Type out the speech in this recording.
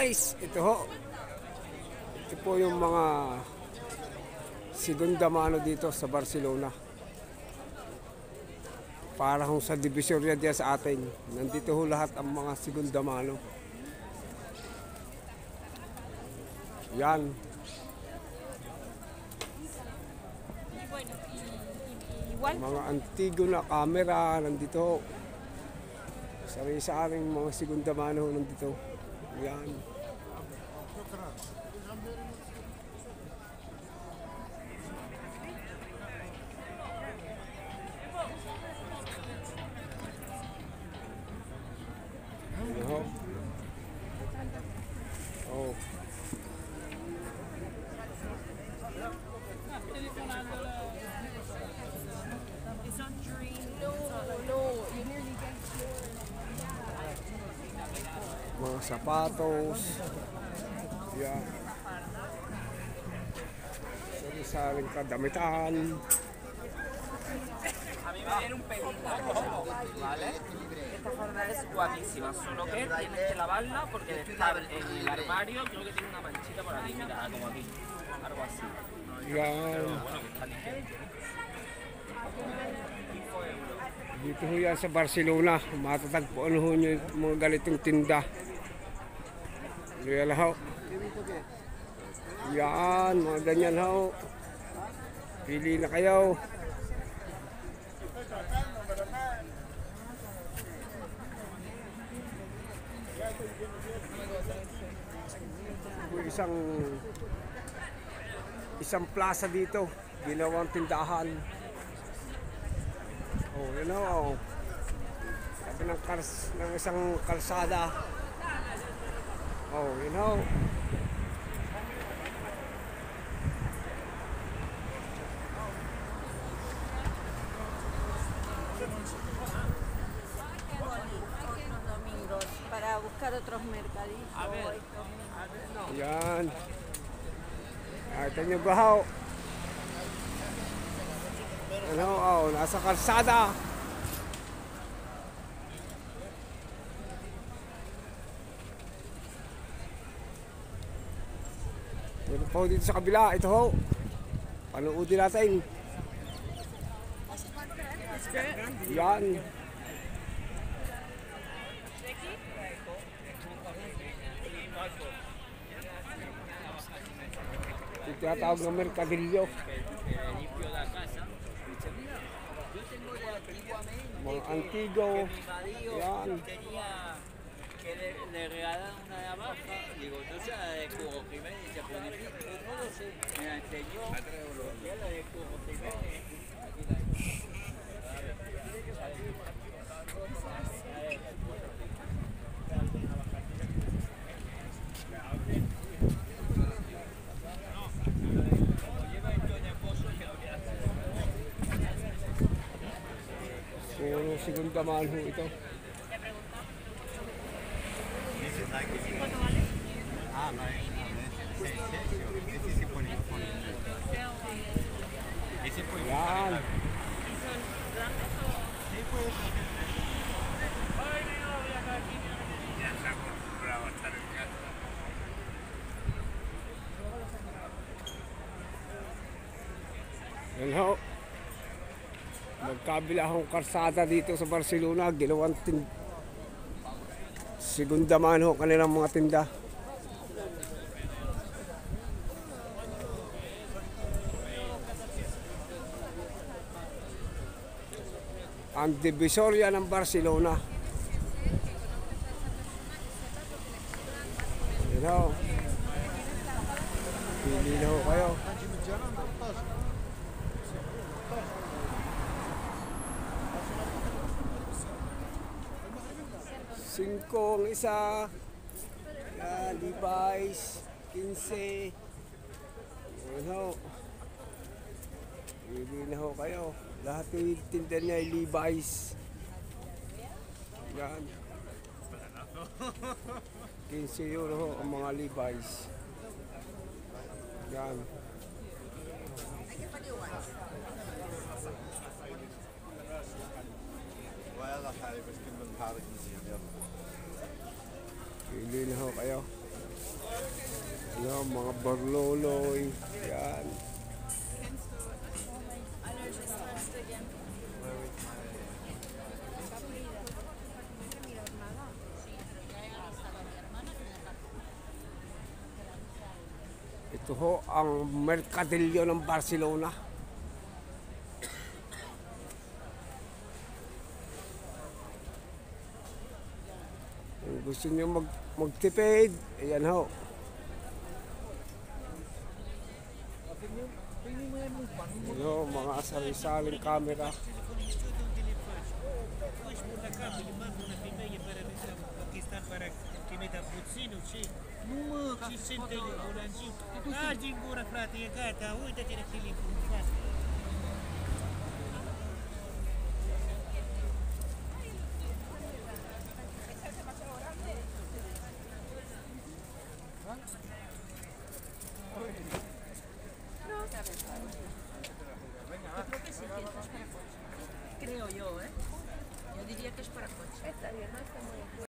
guys, ito ho. Ito po yung mga segunda mano dito sa Barcelona. Para hong sa Divisoria diyan sa atin. Nandito ho lahat ang mga segunda mano. Yan. Mga antigo na camera nandito ho. Sari-saring mga segunda mano nandito. Yan. Oh. Mga sapatos. Yan. Sari-saring kadamitan. A mí me dieron un pedito, ¿vale? Esta jornada es guapísima, solo que tienes que lavarla porque de estar en el armario creo que tiene una manchita por aquí, mira, como aquí, algo así. Yan. Pero bueno, que está ligero. Dito ho yan sa Barcelona. Matatagpuan ho nyo yung mga ganitong tinda. Yan ho. Yan, mga ganyan ho. Pili na kayo. Isang plaza dito, ginawang tindahan. Oh, you know. Sabi ng isang kalsada. Oh, you know. Para buscar otros mercaditos. Yan. Ito nyo bahaw. Ano, oh, nasa kalsada. Meron po dito sa kabila. Ito ho. Panoodin natin. Yan. Ito tinatawag ng merkadilyo. Mga antigo. Yan. Que le regalaron una navaja, digo, entonces la de Hugo Jiménez se pone, no lo sé, me la enseñó, y la de Hugo Jiménez, aquí la Puro segunda mano ito. Yan. Yan ho. Magkabila akong karsada dito sa Barcelona. Ginawang segunda mano kanilang mga tinda. Ang Divisoria ng Barcelona. You know, pili na ho kayo. 5 ang isa. Yan, Levi's, 15. Yan ho. Pili na ho kayo. Lahat ng tinda niya ay Levi's. Yan. 15 euro ho ang mga Levi's. Yan. Pili na ho kayo. Yan, mga barloloy. Yan. Ito ho ang Mercadillo ng Barcelona. Kung gusto niyo magtipid, ayan ho. Ayan ho, mga sari-saling camera. Para que meta puținul și nu mă, și sente volanci. Agi în gură, frate, e gata, uite-te de telefon, faci. Creo yo, ¿eh? Yo diría que es para coche.